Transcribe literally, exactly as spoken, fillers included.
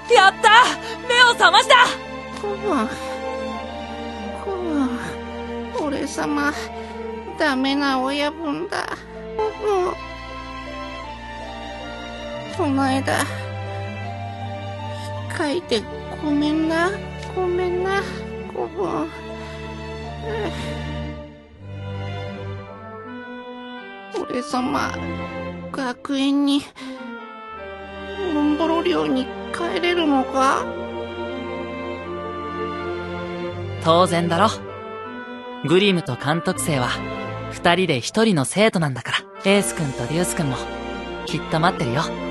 やった、目を覚ました。 コブ、コブ、俺様ダメな親分だ。コブ、この間書いてごめんな、ごめんな、コブ。俺様、学園にモンボロ寮に帰れるのか？ 当然だろ。グリムと監督生は二人で一人の生徒なんだから。エース君とデュース君もきっと待ってるよ。